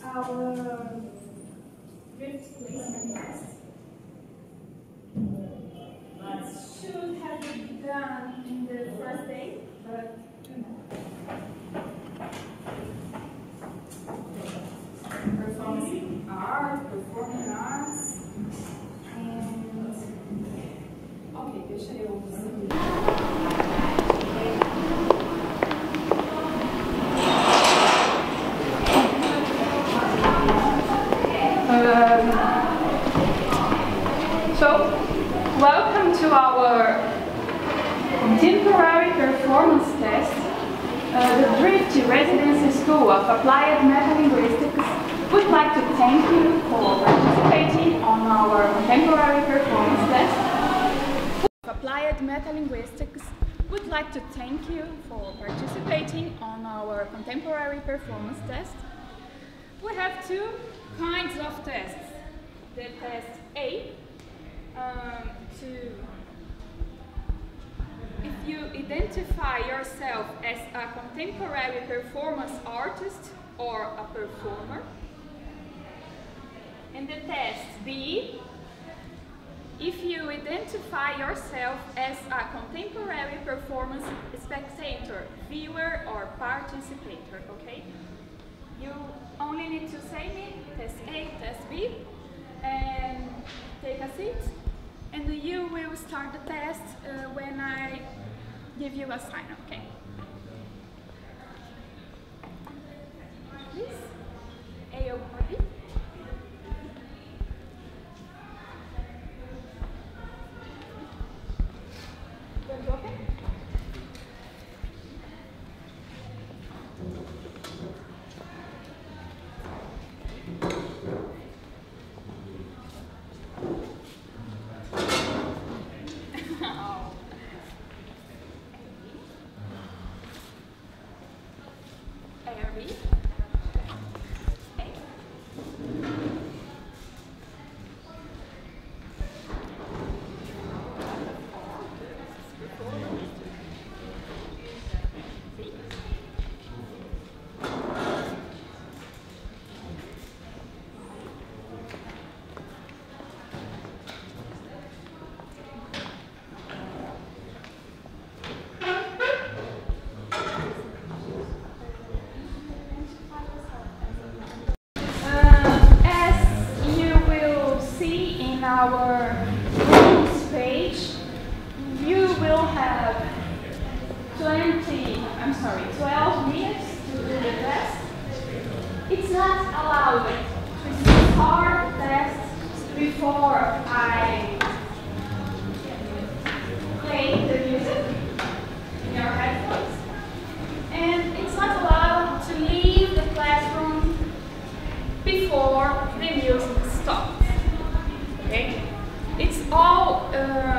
our drift placement test. Should have been done in the first day, but performing arts, and ok, deixa eu So, welcome to our temporary performance test. The Drift Residency School of Applied Metalinguistics would like to thank you for participating on our contemporary performance test. Applied Metalinguistics would like to thank you for participating on our contemporary performance test. We have two kinds of tests. The test A, if you identify yourself as a contemporary performance artist or a performer. And the test B, if you identify yourself as a contemporary performance spectator, viewer or participator, okay? You only need to say me, test A, test B, and take a seat. And you will start the test when I give you a sign, okay? Please, A or B. Going to open? Our rules page, you will have 12 minutes to do the test. It's not allowed to start the test before I play the music in your headphones. And it's not allowed to leave the classroom before the music stops. Okay? It's all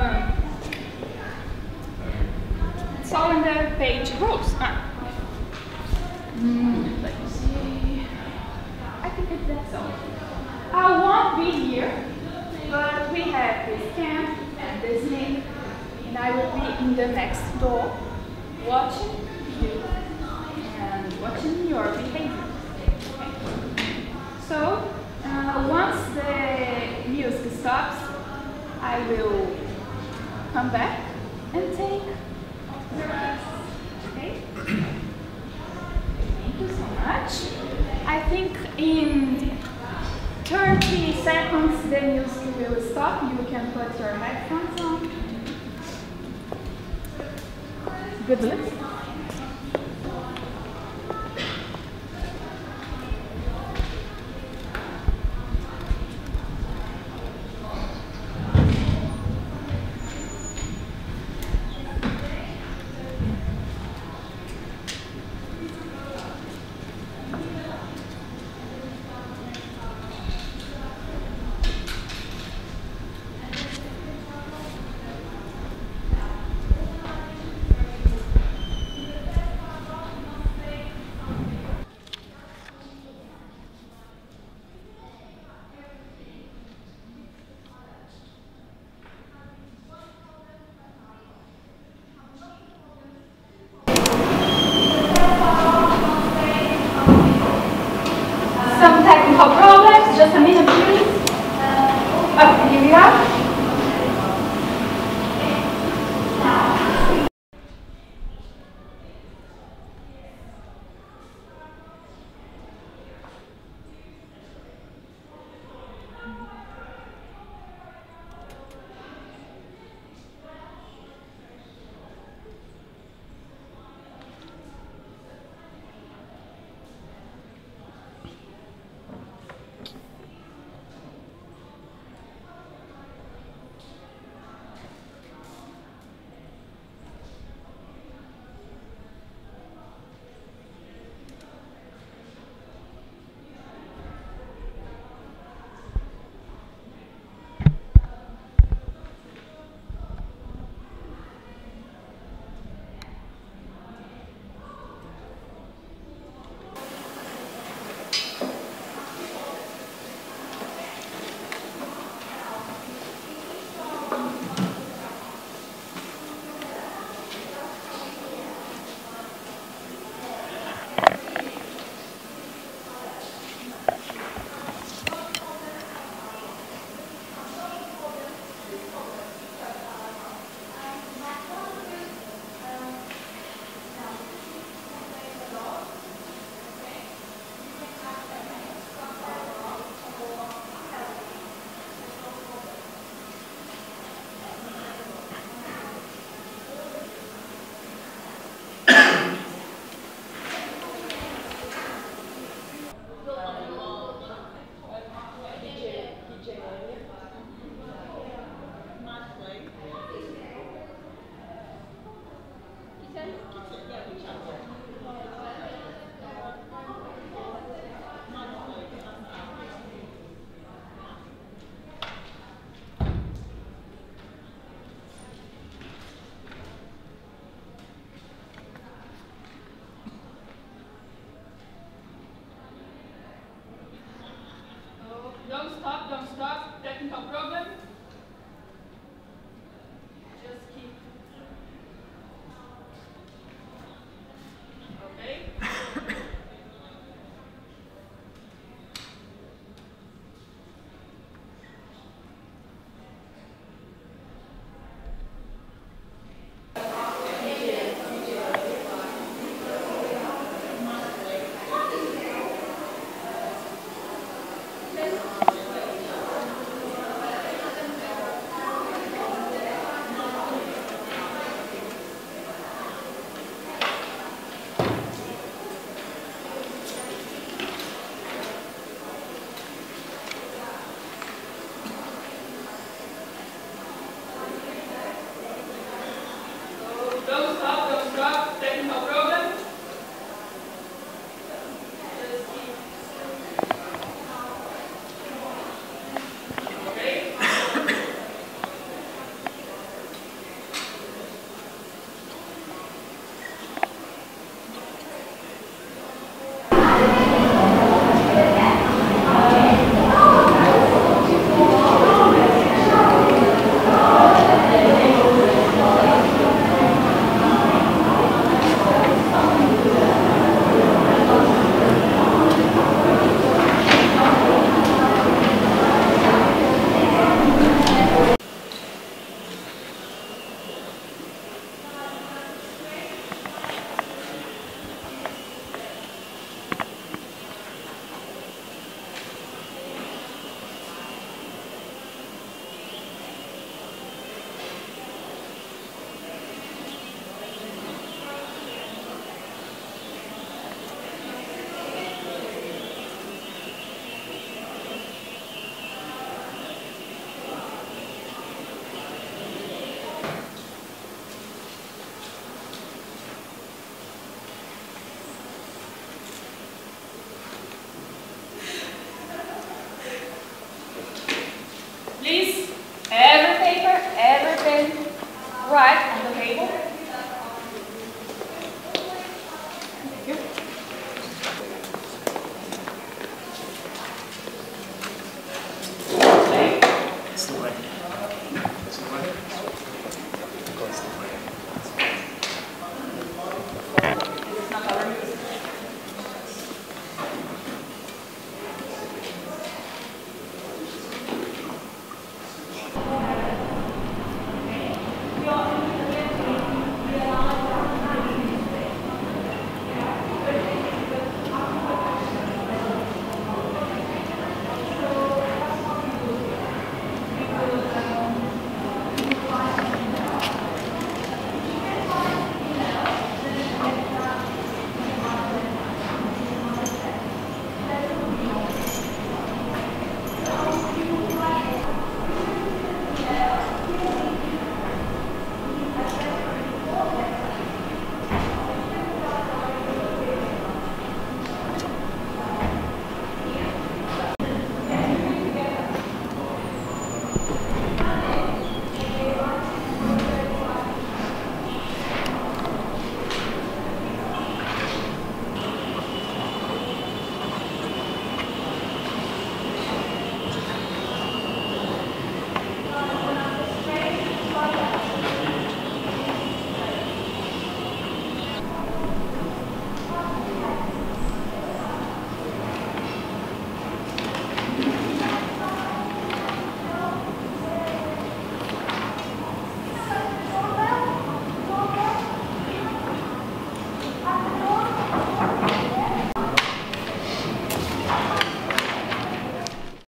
in the page rules. Let me see. I think that's all. I won't be here, but we have this camp and this name, and I will be in the next door watching you and watching your behavior. Okay? So, once the music stops, I will come back and take your test. Okay? Thank you so much. I think in 30 seconds the music will stop. You can put your headphones on. Good luck.